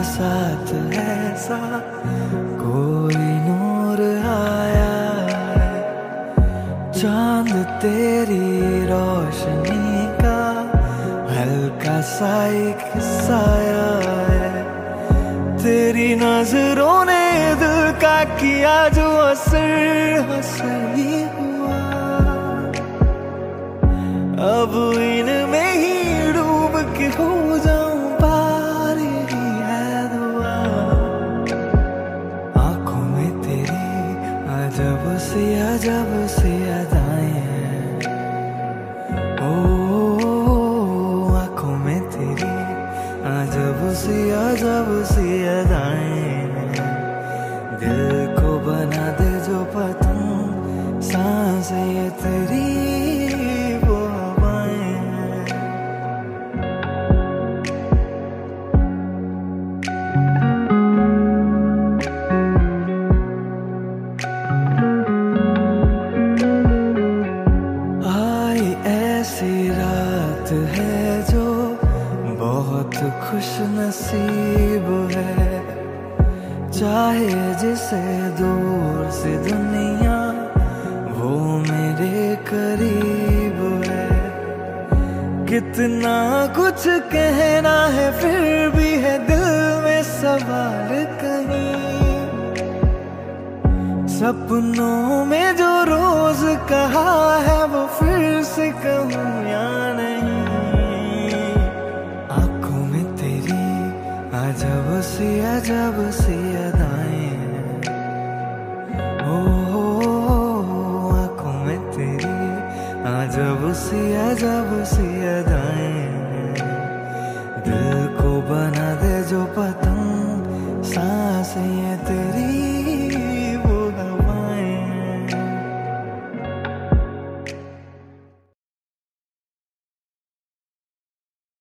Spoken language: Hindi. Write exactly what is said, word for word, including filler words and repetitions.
साथ ऐसा कोई नूर आया है, चांद तेरी रोशनी का हल्का सा एक साया है। तेरी नजरों ने दिल का किया जो असर हंसी हुआ, अब इनमें ही डूब के हो जाऊं पार, ही है दुआ। आंखों में तेरी अजब सी अजब सी अदाएं हैं, ओ आंखों में तेरी अजब सी अजब सी अदाएं हैं। दिल को बना दे जो पतंग, सांस ये तेरी वो हवाएं हैं। आई ऐसी रात है जो बहुत खुश नसीब है, चाहे जिसे दूर से दुनिया वो मेरे करीब है। कितना कुछ कहना है फिर भी है दिल में सवाल कहीं, सपनों में जो रोज कहा है वो फिर से कहूँ या नहीं। आंखों में तेरी अजब सी अजब सी अदाएं हैं, ओ आंखों में तेरी अजब सी अजब सी अदाएं हैं। दिल को बना दे जो पतंग, सांस ये तेरी